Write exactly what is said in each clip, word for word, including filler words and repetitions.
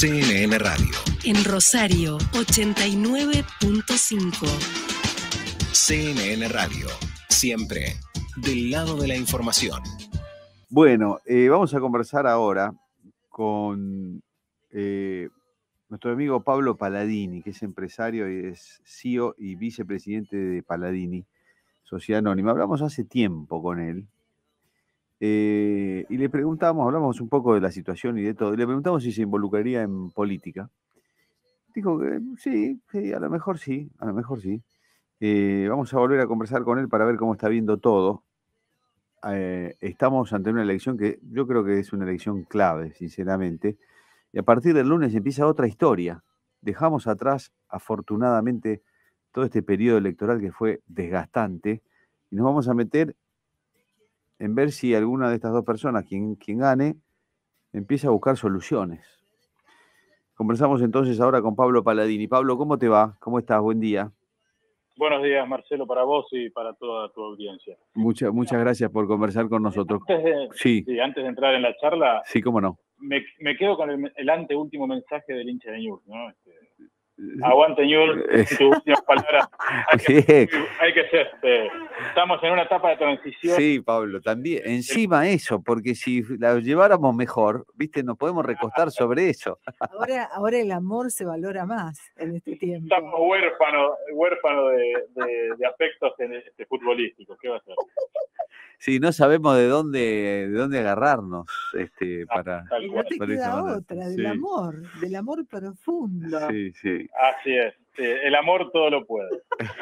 C N N Radio. En Rosario, ochenta y nueve punto cinco. C N N Radio. Siempre del lado de la información. Bueno, eh, vamos a conversar ahora con eh, nuestro amigo Pablo Palladini, que es empresario y es C E O y vicepresidente de Palladini, Sociedad Anónima. Hablamos hace tiempo con él eh, y le preguntamos, hablamos un poco de la situación y de todo, y le preguntamos si se involucraría en política. Dijo que sí, sí, a lo mejor sí, a lo mejor sí. Eh, vamos a volver a conversar con él para ver cómo está viendo todo. Eh, estamos ante una elección que yo creo que es una elección clave, sinceramente, y a partir del lunes empieza otra historia. Dejamos atrás, afortunadamente, todo este periodo electoral que fue desgastante, y nos vamos a meter en ver si alguna de estas dos personas, quien, quien gane, empieza a buscar soluciones. Conversamos entonces ahora con Pablo Palladini. Pablo, ¿cómo te va? ¿Cómo estás? Buen día. Buenos días, Marcelo, para vos y para toda tu audiencia. Muchas, muchas gracias por conversar con nosotros. Antes de, sí. sí, antes de entrar en la charla, sí, cómo no. Me, me quedo con el, el anteúltimo mensaje del hincha de Newell's, ¿no? Este, aguante Newell's, en tus últimas palabras. Hay que, hay que ser, este, estamos en una etapa de transición. Sí, Pablo, también. Encima eso, porque si la lleváramos mejor, viste, nos podemos recostar sobre eso. Ahora, ahora el amor se valora más en este tiempo. Estamos huérfanos huérfano de, de, de aspectos este, futbolísticos. ¿Qué va a hacer? Sí, no sabemos de dónde, de dónde agarrarnos este, para... Y no te queda otra, del sí. amor, del amor profundo. Sí, sí. Así es, sí, el amor todo lo puede.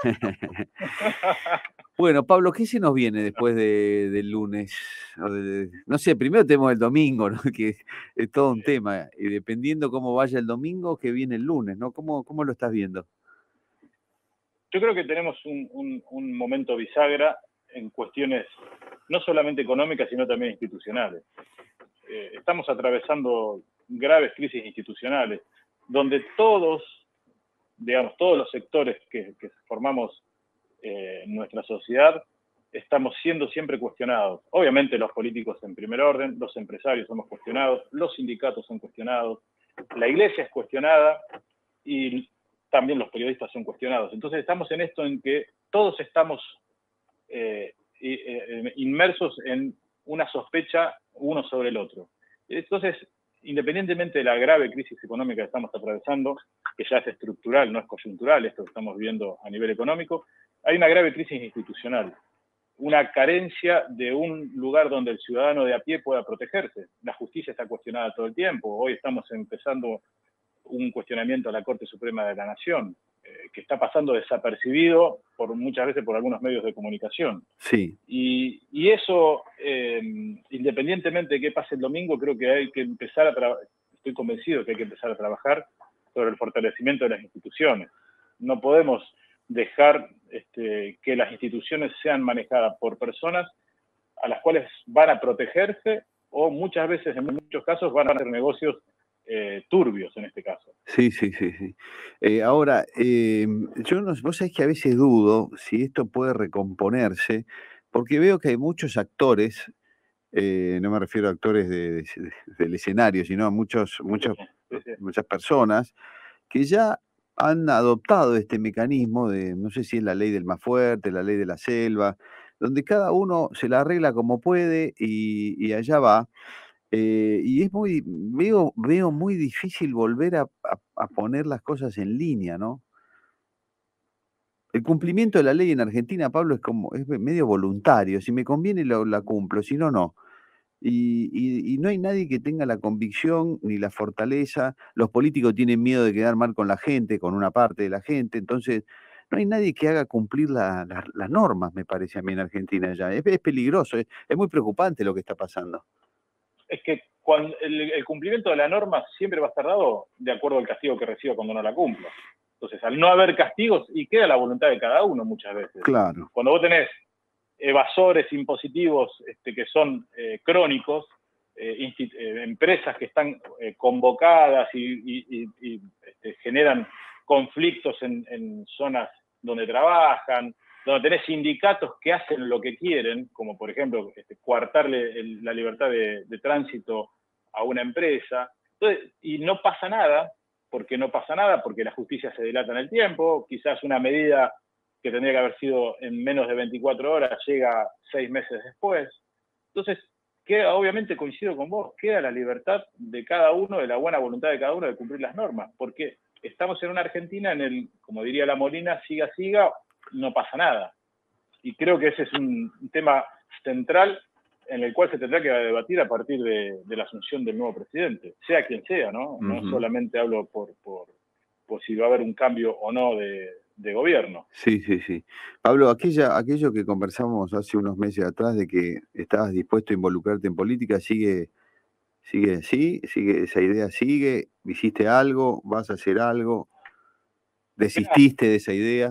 Bueno, Pablo, ¿qué se nos viene después de, del lunes? De, no sé, primero tenemos el domingo, ¿no? Que es todo un tema, y dependiendo cómo vaya el domingo, que viene el lunes, ¿no? ¿Cómo, cómo lo estás viendo? Yo creo que tenemos un, un, un momento bisagra en cuestiones no solamente económicas, sino también institucionales. Eh, estamos atravesando graves crisis institucionales, donde todos, digamos, todos los sectores que, que formamos eh, nuestra sociedad, estamos siendo siempre cuestionados. Obviamente los políticos en primer orden, los empresarios somos cuestionados, los sindicatos son cuestionados, la iglesia es cuestionada y también los periodistas son cuestionados. Entonces estamos en esto en que todos estamos Eh, eh, inmersos en una sospecha uno sobre el otro. Entonces, independientemente de la grave crisis económica que estamos atravesando, que ya es estructural, no es coyuntural, esto que estamos viendo a nivel económico, hay una grave crisis institucional, una carencia de un lugar donde el ciudadano de a pie pueda protegerse. La justicia está cuestionada todo el tiempo, hoy estamos empezando un cuestionamiento a la Corte Suprema de la Nación, que está pasando desapercibido por muchas veces por algunos medios de comunicación. Sí. Y, y eso, eh, independientemente de qué pase el domingo, creo que hay que empezar a trabajar, estoy convencido que hay que empezar a trabajar sobre el fortalecimiento de las instituciones. No podemos dejar este, que las instituciones sean manejadas por personas a las cuales van a protegerse o muchas veces, en muchos casos, van a hacer negocios Eh, turbios en este caso. Sí, sí, sí, sí. Eh, ahora, eh, yo no, vos sabés que a veces dudo si esto puede recomponerse, porque veo que hay muchos actores, eh, no me refiero a actores de, de, de, del escenario, sino a muchos, muchos, sí, sí. muchas personas que ya han adoptado este mecanismo de, no sé si es la ley del más fuerte, la ley de la selva, donde cada uno se la arregla como puede y, y allá va. Eh, y es muy, veo, veo muy difícil volver a, a, a poner las cosas en línea, ¿no? El cumplimiento de la ley en Argentina, Pablo, es como, es medio voluntario. Si me conviene, lo, la cumplo, si no, no. Y, y, y no hay nadie que tenga la convicción ni la fortaleza. Los políticos tienen miedo de quedar mal con la gente, con una parte de la gente. Entonces, no hay nadie que haga cumplir la, la, las normas, me parece a mí, en Argentina ya. Es, es peligroso, es, es muy preocupante lo que está pasando. Es que cuando el, el cumplimiento de la norma siempre va a estar dado de acuerdo al castigo que reciba cuando no la cumpla. Entonces, al no haber castigos, y queda la voluntad de cada uno muchas veces. Claro. Cuando vos tenés evasores impositivos este, que son eh, crónicos, eh, eh, empresas que están eh, convocadas y, y, y, y este, generan conflictos en, en zonas donde trabajan, donde tenés sindicatos que hacen lo que quieren, como por ejemplo este, coartarle el, la libertad de, de tránsito a una empresa, Entonces, y no pasa nada, porque no pasa nada, porque la justicia se dilata en el tiempo, quizás una medida que tendría que haber sido en menos de veinticuatro horas llega seis meses después. Entonces, queda, obviamente coincido con vos, queda la libertad de cada uno, de la buena voluntad de cada uno de cumplir las normas, porque estamos en una Argentina en el, como diría la Molina, siga, siga, no pasa nada. Y creo que ese es un tema central en el cual se tendrá que debatir a partir de, de la asunción del nuevo presidente, sea quien sea, ¿no? Uh-huh. No solamente hablo por, por, por si va a haber un cambio o no de, de gobierno. Sí, sí, sí. Pablo, aquella, aquello que conversamos hace unos meses atrás de que estabas dispuesto a involucrarte en política, ¿sigue, sigue sí? ¿Sigue, esa idea sigue? ¿Hiciste algo? ¿Vas a hacer algo? ¿Desististe de esa idea?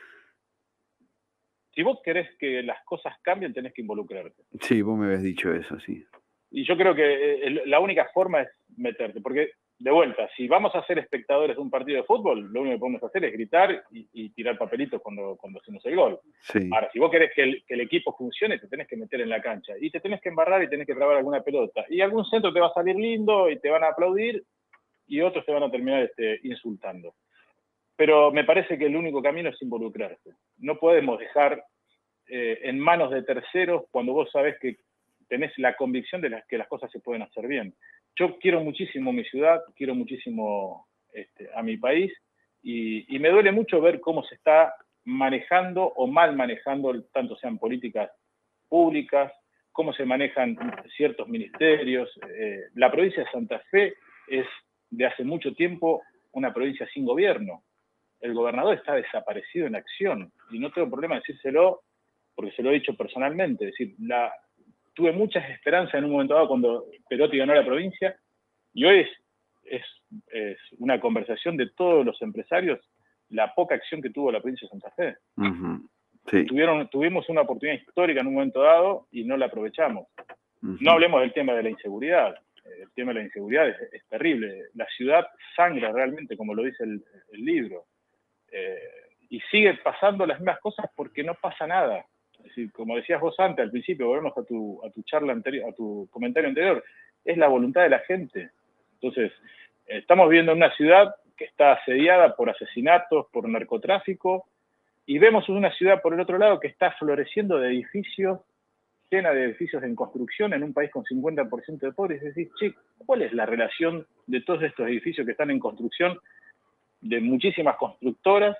Si vos querés que las cosas cambien, tenés que involucrarte. Sí, vos me habías dicho eso, sí. Y yo creo que la única forma es meterte, porque, de vuelta, si vamos a ser espectadores de un partido de fútbol, lo único que podemos hacer es gritar y, y tirar papelitos cuando, cuando hacemos el gol. Sí. Ahora, si vos querés que el, que el equipo funcione, te tenés que meter en la cancha, y te tenés que embarrar y tenés que trabar alguna pelota. Y algún centro te va a salir lindo y te van a aplaudir, y otros te van a terminar este, insultando. Pero me parece que el único camino es involucrarse. No podemos dejar eh, en manos de terceros cuando vos sabés que tenés la convicción de las, que las cosas se pueden hacer bien. Yo quiero muchísimo mi ciudad, quiero muchísimo este, a mi país, y, y me duele mucho ver cómo se está manejando o mal manejando, tanto sean políticas públicas, cómo se manejan ciertos ministerios. Eh, la provincia de Santa Fe es de hace mucho tiempo una provincia sin gobierno. El gobernador está desaparecido en acción, y no tengo problema en decírselo porque se lo he dicho personalmente. Es decir, la, tuve muchas esperanzas en un momento dado cuando Perotti ganó la provincia, y hoy es, es, es una conversación de todos los empresarios la poca acción que tuvo la provincia de Santa Fe. Uh-huh. Sí. Tuvieron, tuvimos una oportunidad histórica en un momento dado y no la aprovechamos. Uh-huh. No hablemos del tema de la inseguridad. El tema de la inseguridad es, es terrible. La ciudad sangra realmente, como lo dice el, el libro. Eh, y sigue pasando las mismas cosas porque no pasa nada. Es decir, como decías vos antes, al principio, volvemos a tu, a tu charla anterior, a tu comentario anterior, es la voluntad de la gente. Entonces, eh, estamos viendo una ciudad que está asediada por asesinatos, por narcotráfico, y vemos una ciudad por el otro lado que está floreciendo de edificios, llena de edificios en construcción en un país con cincuenta por ciento de pobres. Es decir, che, ¿cuál es la relación de todos estos edificios que están en construcción, de muchísimas constructoras?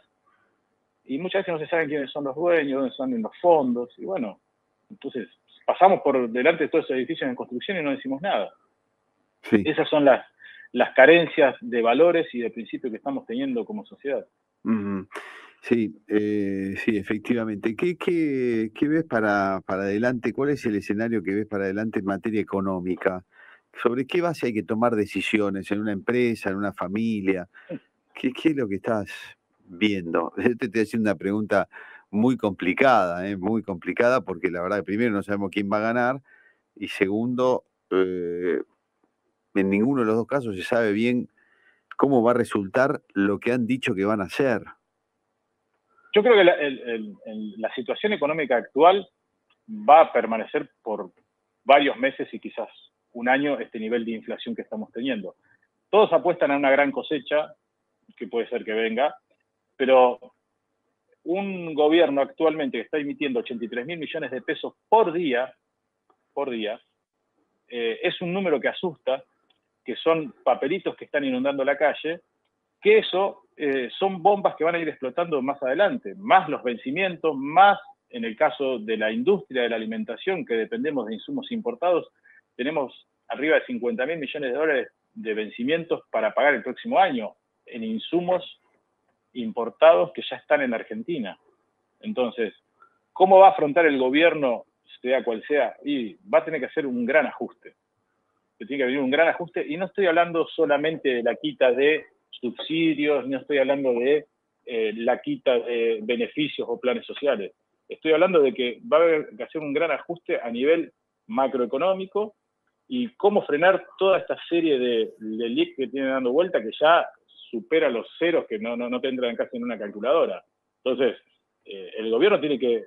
Y muchas veces no se saben quiénes son los dueños, dónde están los fondos, y bueno, entonces pasamos por delante de todos esos edificios en construcción y no decimos nada. Sí. Esas son las, las carencias de valores y de principios que estamos teniendo como sociedad. Uh-huh. Sí, eh, sí, efectivamente. ¿Qué, qué, qué ves para, para adelante? ¿Cuál es el escenario que ves para adelante en materia económica? ¿Sobre qué base hay que tomar decisiones en una empresa, en una familia? ¿Qué, qué es lo que estás viendo? Te estoy haciendo una pregunta muy complicada, ¿eh? Muy complicada, porque la verdad, primero, no sabemos quién va a ganar, y segundo, eh, en ninguno de los dos casos se sabe bien cómo va a resultar lo que han dicho que van a hacer. Yo creo que la, el, el, el, la situación económica actual va a permanecer por varios meses y quizás un año este nivel de inflación que estamos teniendo. Todos apuestan a una gran cosecha, que puede ser que venga, pero un gobierno actualmente que está emitiendo ochenta y tres mil millones de pesos por día, por día, eh, es un número que asusta, que son papelitos que están inundando la calle, que eso eh, son bombas que van a ir explotando más adelante, más los vencimientos, más en el caso de la industria de la alimentación, que dependemos de insumos importados, tenemos arriba de cincuenta mil millones de dólares de vencimientos para pagar el próximo año en insumos importados que ya están en Argentina. Entonces, ¿cómo va a afrontar el gobierno, sea cual sea? Y va a tener que hacer un gran ajuste. Tiene que venir un gran ajuste, y no estoy hablando solamente de la quita de subsidios, no estoy hablando de eh, la quita de beneficios o planes sociales. Estoy hablando de que va a haber que hacer un gran ajuste a nivel macroeconómico y cómo frenar toda esta serie de, de leaks que tienen dando vuelta que ya supera los ceros que no, no, no tendrán casi en una calculadora. Entonces, eh, el gobierno tiene que,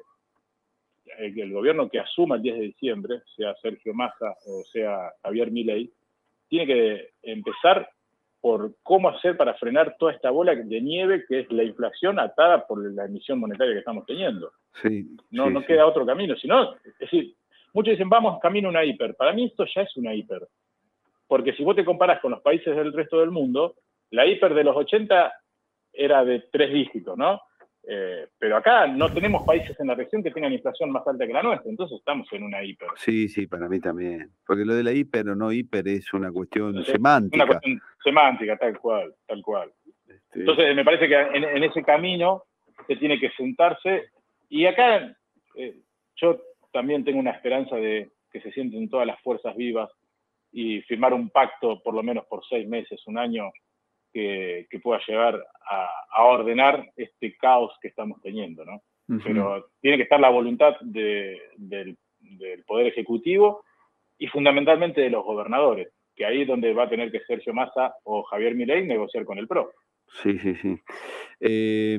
el, el gobierno que asuma el diez de diciembre, sea Sergio Massa o sea Javier Milei, tiene que empezar por cómo hacer para frenar toda esta bola de nieve que es la inflación atada por la emisión monetaria que estamos teniendo. Sí, no sí, no sí. queda otro camino, sino, es decir, muchos dicen, vamos camino a una hiper. Para mí esto ya es una hiper. Porque si vos te comparás con los países del resto del mundo, la hiper de los ochenta era de tres dígitos, ¿no? Eh, pero acá no tenemos países en la región que tengan inflación más alta que la nuestra, entonces estamos en una hiper. Sí, sí, para mí también. Porque lo de la hiper o no hiper es una cuestión Entonces, semántica. Una cuestión semántica, tal cual, tal cual. Este, Entonces me parece que en, en ese camino se tiene que sentarse, y acá eh, yo también tengo una esperanza de que se sienten todas las fuerzas vivas y firmar un pacto por lo menos por seis meses, un año, que, que pueda llegar a, a ordenar este caos que estamos teniendo, ¿no? uh-huh. Pero tiene que estar la voluntad de, del, del Poder Ejecutivo y fundamentalmente de los gobernadores, que ahí es donde va a tener que Sergio Massa o Javier Milei negociar con el P R O. Sí, sí, sí. Eh,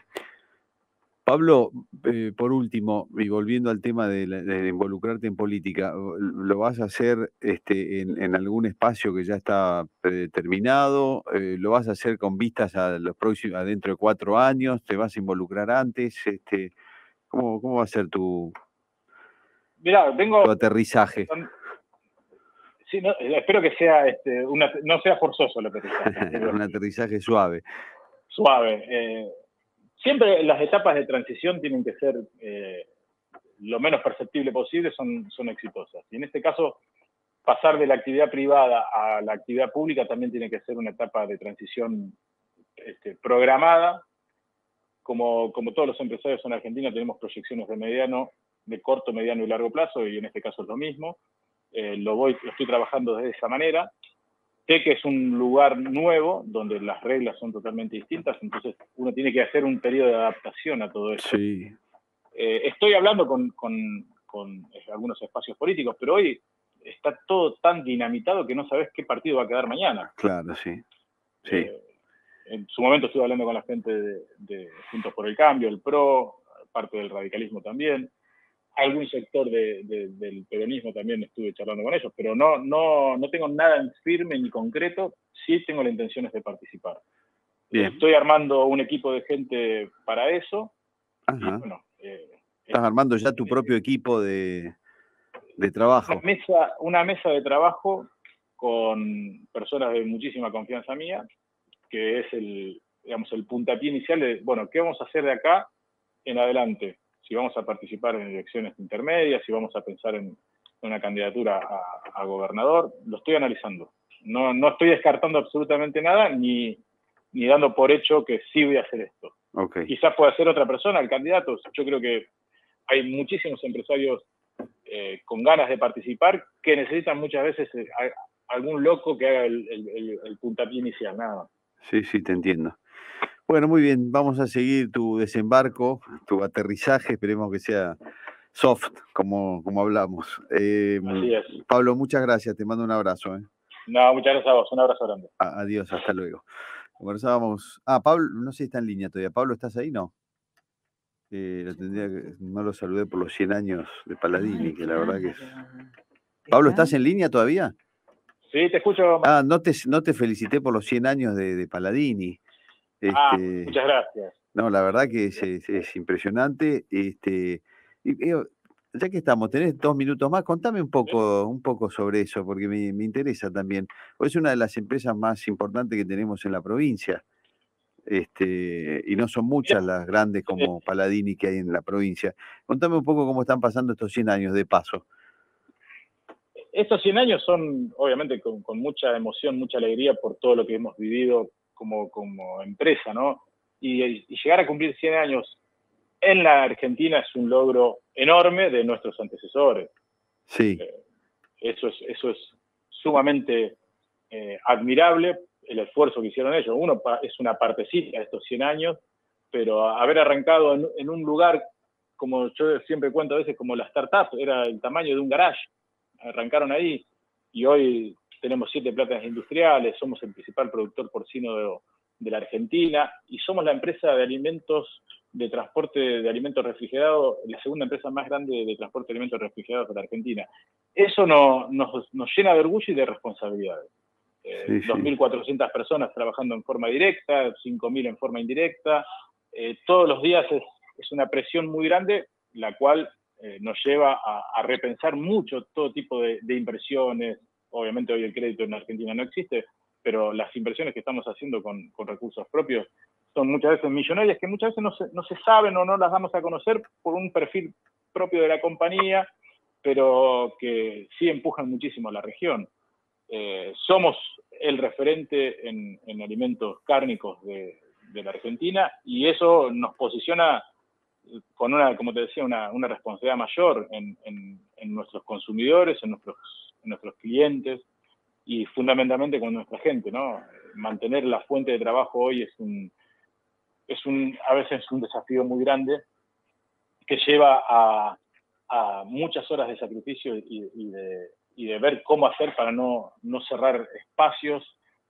Pablo, eh, por último, y volviendo al tema de, la, de involucrarte en política, ¿lo vas a hacer este, en, en algún espacio que ya está predeterminado? Eh, ¿Lo vas a hacer con vistas a los próximos, a dentro de cuatro años? ¿Te vas a involucrar antes? Este, ¿cómo, cómo va a ser tu, Mirá, vengo, tu aterrizaje? Sí, no, espero que sea, este, una, no sea forzoso el aterrizaje. Un aterrizaje suave. Suave. Eh, siempre las etapas de transición tienen que ser eh, lo menos perceptible posible, son, son exitosas. Y en este caso, pasar de la actividad privada a la actividad pública también tiene que ser una etapa de transición este, programada. Como, como todos los empresarios en Argentina tenemos proyecciones de mediano, de corto, mediano y largo plazo, y en este caso es lo mismo. Eh, lo, voy, lo estoy trabajando de esa manera. Sé que es un lugar nuevo, donde las reglas son totalmente distintas, entonces uno tiene que hacer un periodo de adaptación a todo eso. Sí. Eh, estoy hablando con, con, con algunos espacios políticos, pero hoy está todo tan dinamitado que no sabes qué partido va a quedar mañana. Claro, sí. Sí. Eh, en su momento estuve hablando con la gente de, de Juntos por el Cambio, el P R O, parte del radicalismo también. Algún sector de, de, del peronismo también estuve charlando con ellos, pero no, no, no tengo nada en firme ni concreto. Sí tengo la intención de participar. Bien. Estoy armando un equipo de gente para eso. Ajá. Y bueno, eh, Estás armando ya tu propio equipo de, de trabajo. Una mesa, una mesa de trabajo con personas de muchísima confianza mía, que es el, digamos, el puntapié inicial de, bueno, ¿qué vamos a hacer de acá en adelante? Si vamos a participar en elecciones intermedias, si vamos a pensar en una candidatura a, a gobernador, lo estoy analizando. No, no estoy descartando absolutamente nada, ni, ni dando por hecho que sí voy a hacer esto. Okay. Quizás pueda ser otra persona el candidato. Yo creo que hay muchísimos empresarios eh, con ganas de participar que necesitan muchas veces eh, a, algún loco que haga el, el, el, el puntapié inicial, nada más. Sí, sí, te entiendo. Bueno, muy bien, vamos a seguir tu desembarco, tu aterrizaje, esperemos que sea soft, como, como hablamos. Eh, Así es. Pablo, muchas gracias, te mando un abrazo. ¿eh? No, muchas gracias a vos, un abrazo grande. A, adiós, hasta luego. Conversábamos. Ah, Pablo, no sé si está en línea todavía. Pablo, ¿estás ahí? No. Eh, lo tendría que, no lo saludé por los cien años de Palladini, que la verdad que es... Pablo, ¿estás en línea todavía? Sí, te escucho. Ah, no te, no te felicité por los cien años de, de Palladini. Este, ah, muchas gracias. No, la verdad que es, es, es impresionante. Este, y, y, ya que estamos, tenés dos minutos más, contame un poco, un poco sobre eso, porque me, me interesa también. Es una de las empresas más importantes que tenemos en la provincia. Este, y no son muchas las grandes como Palladini que hay en la provincia. Contame un poco cómo están pasando estos cien años de paso. Estos cien años son, obviamente, con, con mucha emoción, mucha alegría por todo lo que hemos vivido como, como empresa, ¿no? Y, y llegar a cumplir cien años en la Argentina es un logro enorme de nuestros antecesores. Sí. Eh, eso, es, eso es sumamente eh, admirable, el esfuerzo que hicieron ellos. Uno es una partecita de estos cien años, pero haber arrancado en, en un lugar, como yo siempre cuento a veces, como la startup, era el tamaño de un garage. Arrancaron ahí y hoy tenemos siete plantas industriales, somos el principal productor porcino de, de la Argentina y somos la empresa de alimentos, de transporte de alimentos refrigerados, la segunda empresa más grande de transporte de alimentos refrigerados de la Argentina. Eso no, nos, nos llena de orgullo y de responsabilidades. eh, Sí, sí. dos mil cuatrocientas personas trabajando en forma directa, cinco mil en forma indirecta. Eh, todos los días es, es una presión muy grande, la cual eh, nos lleva a, a repensar mucho todo tipo de, de inversiones. Obviamente hoy el crédito en Argentina no existe, pero las inversiones que estamos haciendo con, con recursos propios son muchas veces millonarias, que muchas veces no se, no se saben o no las damos a conocer por un perfil propio de la compañía, pero que sí empujan muchísimo a la región. Eh, somos el referente en, en alimentos cárnicos de, de la Argentina, y eso nos posiciona con una, como te decía, una, una responsabilidad mayor en, en, en nuestros consumidores, en nuestros, en nuestros clientes y fundamentalmente con nuestra gente, ¿no? Mantener la fuente de trabajo hoy es un, es un, a veces es un desafío muy grande que lleva a, a muchas horas de sacrificio y, y, de, y de ver cómo hacer para no, no cerrar espacios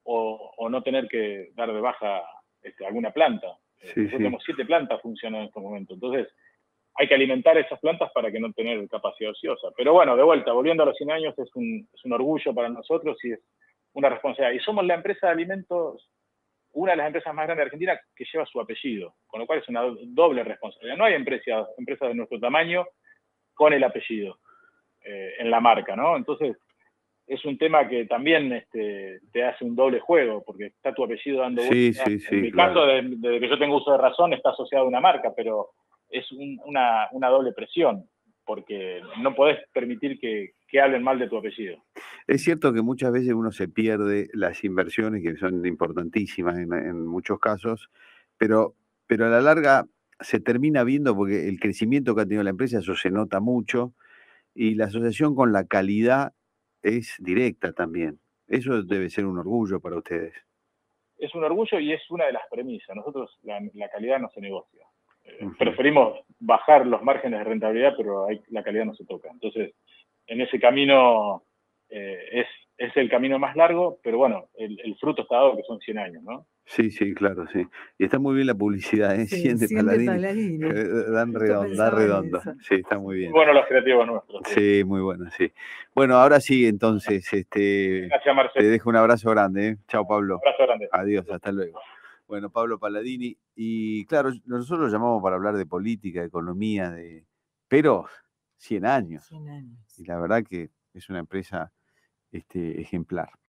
o, o no tener que dar de baja este, alguna planta. Sí, Nosotros sí. tenemos siete plantas funcionando en este momento, entonces hay que alimentar esas plantas para que no tener capacidad ociosa. Pero bueno, de vuelta, volviendo a los cien años, es un, es un orgullo para nosotros y es una responsabilidad. Y somos la empresa de alimentos, una de las empresas más grandes de Argentina que lleva su apellido, con lo cual es una doble responsabilidad. No hay empresas, empresas de nuestro tamaño con el apellido eh, en la marca, ¿no? Entonces, es un tema que también este, te hace un doble juego, porque está tu apellido dando Sí, vueltas. sí, sí, En mi claro. caso, desde, desde que yo tengo uso de razón, está asociado a una marca, pero es un, una, una doble presión, porque no podés permitir que, que hablen mal de tu apellido. Es cierto que muchas veces uno se pierde las inversiones, que son importantísimas en, en muchos casos, pero, pero a la larga se termina viendo porque el crecimiento que ha tenido la empresa, eso se nota mucho, y la asociación con la calidad es directa también. Eso debe ser un orgullo para ustedes. Es un orgullo y es una de las premisas. Nosotros la, la calidad no se negocia. Eh, Ujú. Preferimos bajar los márgenes de rentabilidad, pero hay, la calidad no se toca. Entonces, en ese camino eh, es, es el camino más largo, pero bueno, el, el fruto está dado, que son cien años, ¿no? Sí, sí, claro, sí. Y está muy bien la publicidad, ¿eh? Sí, cien de cien de Paladini. Paladini. Dan Justo redondo, da pensaba en redondo. eso. Sí, está muy bien. Bueno, los creativos nuestros. Sí. Sí, muy bueno, sí. Bueno, ahora sí, entonces, este, Gracias, te Marcelo. dejo un abrazo grande, ¿eh? Chao, Pablo. Un abrazo grande. Adiós, hasta luego. Bueno, Pablo Paladini, y claro, nosotros lo llamamos para hablar de política, de economía, de, pero cien años. cien años. Y la verdad que es una empresa este, ejemplar.